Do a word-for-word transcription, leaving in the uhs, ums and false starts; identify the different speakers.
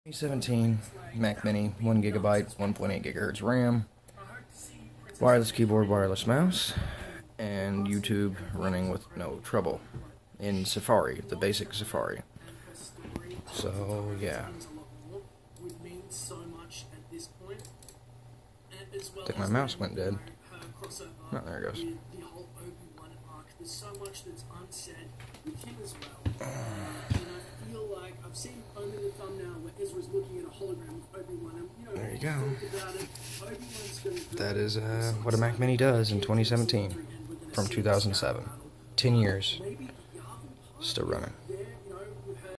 Speaker 1: twenty seventeen Mac Mini, one gigabyte, one point eight gigahertz RAM, wireless keyboard, wireless mouse, and YouTube running with no trouble in Safari, the basic Safari. So, yeah. I think my mouse went dead. Oh, there it goes. There's so much that's unsaid with him as well. Uh, and I feel like I've seen only the thumbnail where Ezra's looking at a hologram of Obi-Wan, and you know, there you go. About it. Obi-Wan's going to that is uh, what a Mac Mini does in twenty seventeen from two thousand seven. Ten years. Still running.